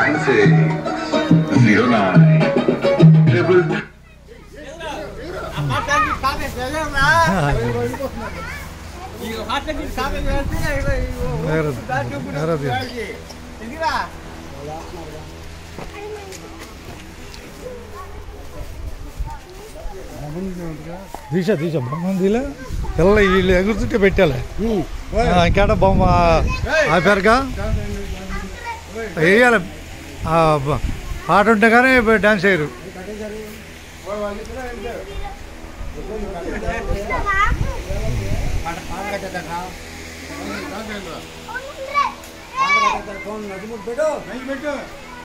దీశ బొమ్మ దీలే పిల్ల వీళ్ళు ఎగురుతుంటే పెట్టాలి ఇంకేట బొమ్మ ఆపారుగా వేయాలి పాట ఉంటే కానీ డాన్స్ వేయరు పెట్టు